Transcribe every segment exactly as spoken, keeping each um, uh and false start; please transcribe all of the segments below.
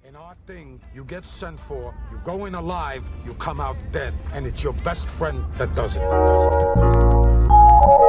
In our thing, you get sent for, you go in alive, you come out dead. And it's your best friend that does it. That does it, that does it, that does it.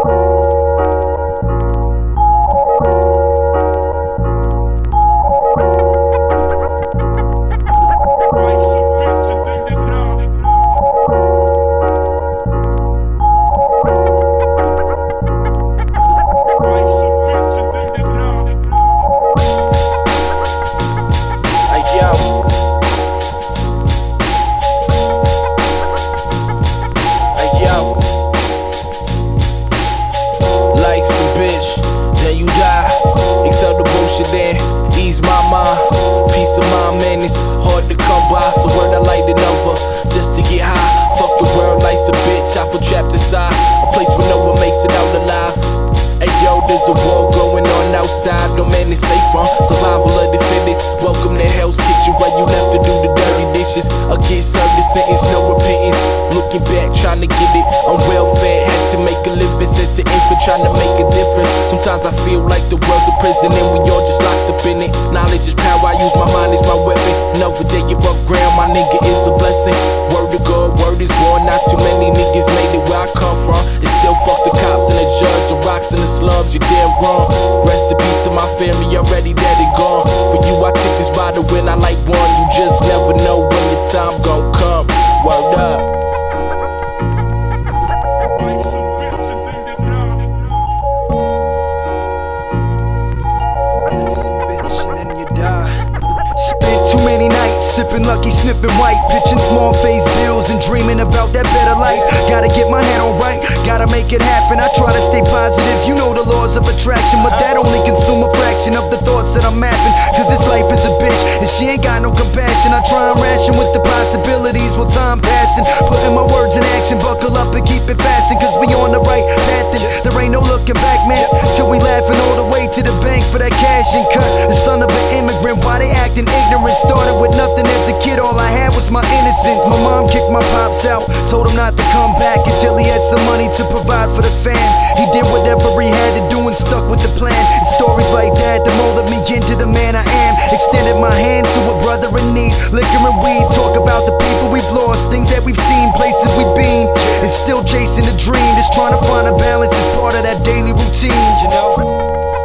Then ease my mind, peace of mind, man, it's hard to come by. So word I light it over, just to get high. Fuck the world, life's a bitch, I feel trapped inside a place where no one makes it out alive. Hey yo, there's a war going on outside, no man is safe from survival of the fittest. Welcome to Hell's Kitchen, where you left to do the dirty dishes. Or get served a sentence, no repentance. Looking back, trying to get it on welfare. Had to make a living since an infant, trying to make a difference. Sometimes I feel like the world's a prison and we all just locked up in it. Knowledge is power, I use my mind as my weapon. Another day above ground, my nigga is a blessing. Word to God, word is born. Not too many niggas made it where I come from. It's still fuck the cops and the judge, the rocks and the slums, you're dead wrong. Rest in peace to my family, already dead and gone. For you I tip this bottle when I like one. You just never know when your time gon' come. Word up. Too many nights sipping lucky, sniffing white, pitching small face bills and dreaming about that better life. Gotta get my head on right, gotta make it happen. I try to stay positive, you know the laws of attraction, but that only consume a fraction of the thoughts that I'm mapping. Cause this life is a bitch and she ain't got no compassion. I try and ration with the possibilities while time passing, putting my words in action. Buckle up and keep it fastened, cause we on the right path and there ain't no looking back, man. Till we laughing all the way to the bank for that cash and cut. The son of an immigrant, why they acting ignorant? Started with nothing as a kid, all I had was my innocence. My mom kicked my pops out, told him not to come back until he had some money to provide for the fam. He did whatever he had to do and stuck with the plan. And stories like that that molded me into the man I am. Extended my hand to a brother in need. Liquor and weed, talk about the people we've lost, things that we've seen, places we've been, and still chasing a dream. Just trying to find a balance as part of that daily routine, you know.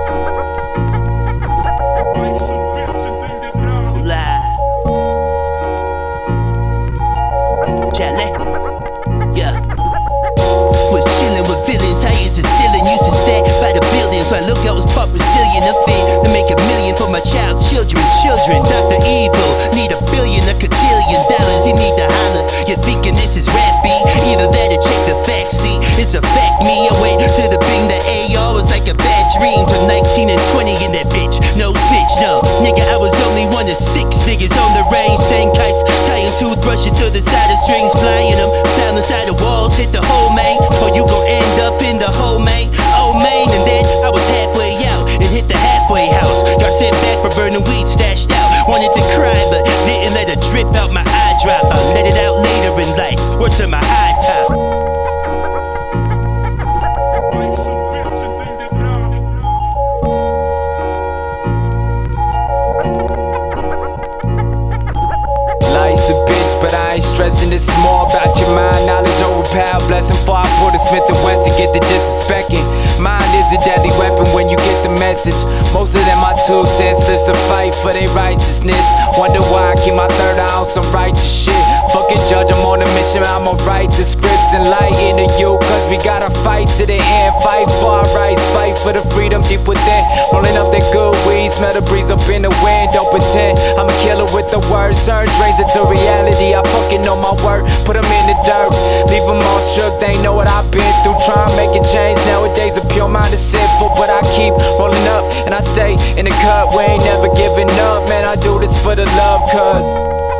So I look out was pop Brazilian, a thing to make a million for my child's children's children. Doctor Evil, need a billion, a cajillion dollars, he need to holler. You're thinking this is rappy, either that or check the facts, see, it's a fact me. I wait to the bing, the A R was like a bad dream. To nineteen and twenty in that bitch, no snitch, no. Nigga, I was only one of six niggas on the range. Saying kites, tying toothbrushes to the side of strings, flying them down the side of walls, hit the hole, man. Or you gon' end up in the hole, man. Oh, man, and then I was halfway out and hit the halfway house. Got sent back for burning weed stashed out. Wanted to cry, but didn't let it drip out my eye drop. I'll let it out later in life. Word to my high top. Life's a bitch, but I ain't stressing. It's more about your mind. Knowledge overpower, blessing for I put a Smith and Wesson, get the disrespecting. Mind is a deadly weapon when you get the message. Most of them are two senseless, a fight for their righteousness. Wonder why I keep my third eye on some righteous shit. Fuck it, judge, I'm on a mission. I'ma write the scripts and light into you, cause we gotta fight to the end. Fight for our rights, fight for the freedom deep within. Rolling up that good weed, smell the breeze up in the wind. Don't pretend I'm a killer with the words. Turn dreams into reality. I fucking know my word, put them in the dirt. Leave them all shook, they know what I've been through. Try and make a change, nowadays a pure mind is sinful. But I keep rolling up and I stay in the cut. We ain't never giving up, man, I do this for the love, cause